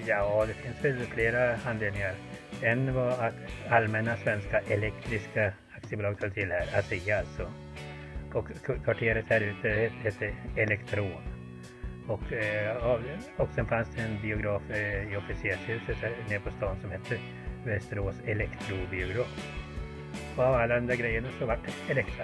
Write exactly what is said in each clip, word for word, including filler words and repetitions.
Ja, det finns väl flera anledningar. En var att Allmänna Svenska Elektriska Aktiebolag höll till här, ASEA alltså. Och kvarteret här ute hette Elektron. Och, eh, och sen fanns det en biograf eh, i officershuset här nere på stan som hette Västerås Elektrobiograf. Och av alla andra grejerna så var det Elektra.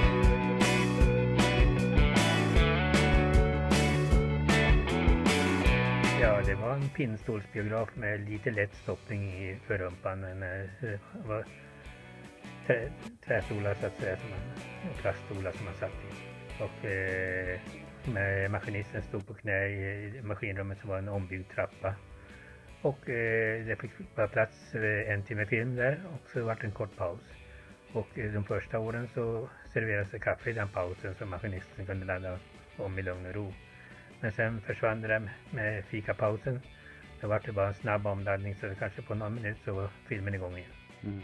Ja, det var en pinnstolsbiograf med lite lätt stoppning i förrumpan. Men det var trä, trästolar så att säga, som man, plaststolar som man satt i. Och eh, med maskinisten stod på knä i maskinrummet som var en ombyggd trappa. Och eh, det fick bara plats en timme film där och så var det en kort paus. Och eh, de första åren så serverades det kaffe i den pausen så maskinisten kunde ladda om i lugn och ro. Men sen försvann det med fikapausen. Då var det bara en snabb omladdning så det kanske på någon minut så var filmen igång igen. Mm.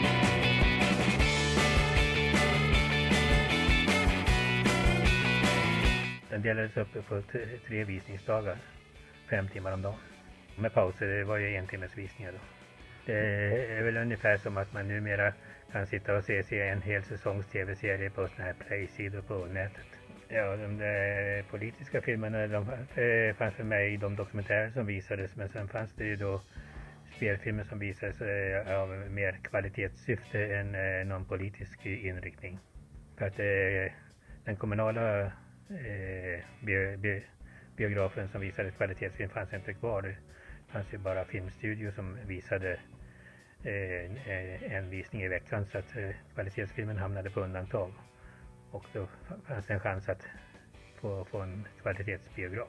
Den delades upp på tre visningsdagar, fem timmar om dagen. Med pauser, det var ju en timmes visningar då. Det är väl ungefär som att man numera kan sitta och se, se en hel säsongs tv-serie på såna här play-sidor på nätet. Ja, de där politiska filmerna de fanns för mig i de dokumentärer som visades, men sen fanns det ju då spelfilmer som visades av mer kvalitetssyfte än någon politisk inriktning. För att den kommunala eh, bi, bi, biografen som visade kvalitetsfilm fanns inte kvar. Det fanns ju bara filmstudio som visade eh, en visning i veckan så att eh, kvalitetsfilmen hamnade på undantag. Och då fanns det en chans att få, få en kvalitetsbiograf.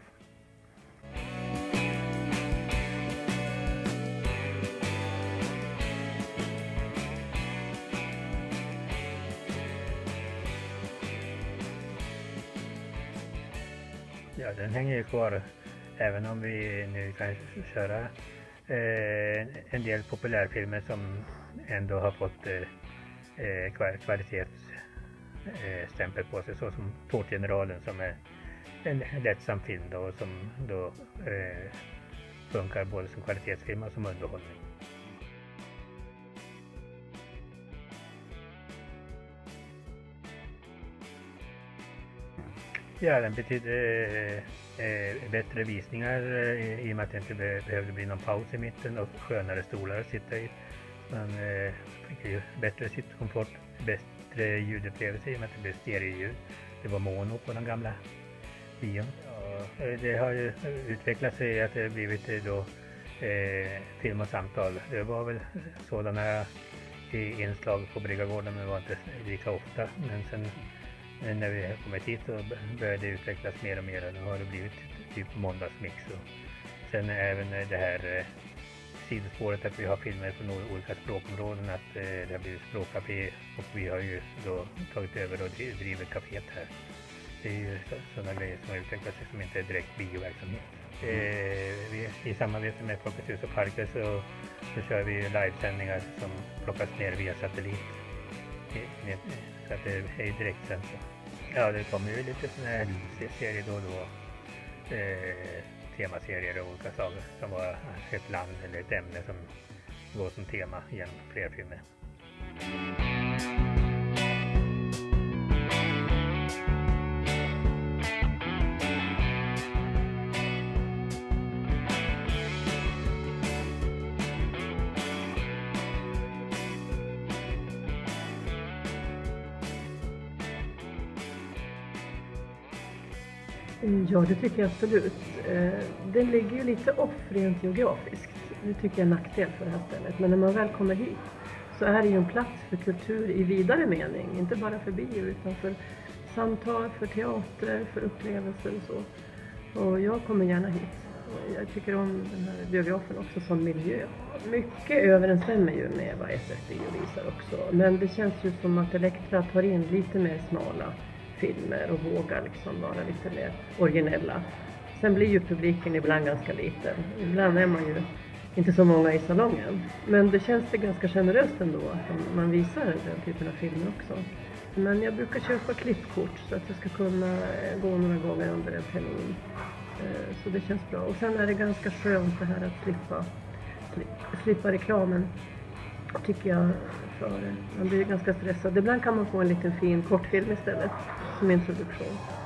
Ja, den hänger ju kvar även om vi nu kan köra eh, en del populärfilmer som ändå har fått eh, kvalitets Eh, stämpel på sig, så som Tårtgeneralen som är en lättsam film då, som då eh, funkar både som kvalitetsfilm och som underhållning. Ja, den betyder eh, eh, bättre visningar eh, i och med att det inte be behövde bli någon paus i mitten och skönare stolar att sitta i. Man eh, fick ju bättre sittkomfort, bäst ljudupplevelse i och med att det blev stereoljud. Det var mono på den gamla bion. Ja, det har ju utvecklat sig att det har blivit då eh, film och samtal. Det var väl sådana inslag på Bryggargården, men det var inte lika ofta. Men sen när vi har kommit hit så började det utvecklas mer och mer. Då har det blivit typ måndagsmix. Och sen även det här eh, sidospåret att vi har filmer från olika språkområden, att eh, det har blivit språkcafé och vi har ju då tagit över och driver kaféet här. Det är ju sådana grejer som har utvecklat sig som inte är direkt bioverksamhet. Eh, vi, I samarbete med Folkets hus och parker så, så kör vi livesändningar som plockas ner via satellit. Med, så att det är direkt sänt. Ja, det kommer ju lite sådana här serier då och då. Eh, temaserier och olika slag som var ett land eller ett ämne som går som tema genom fler filmer. Ja, det tycker jag absolut. Den ligger ju lite off rent geografiskt. Det tycker jag är en nackdel för det här stället. Men när man väl kommer hit så är det ju en plats för kultur i vidare mening. Inte bara för bio utan för samtal, för teater, för upplevelser och så. Och jag kommer gärna hit. Och jag tycker om den här biografen också som miljö. Mycket överensstämmer ju med vad S F Bio visar också. Men det känns ju som att Elektra tar in lite mer smala filmer och vågar liksom vara lite mer originella. Sen blir ju publiken ibland ganska liten. Ibland är man ju inte så många i salongen. Men det känns det ganska generöst ändå att man visar den typen av filmer också. Men jag brukar köpa klippkort så att jag ska kunna gå några gånger under en termin. Eh, Så det känns bra. Och sen är det ganska skönt det här att slippa, sli- slippa reklamen, tycker jag. För man blir ganska stressad. Ibland kan man få en liten fin kortfilm istället som introduktion.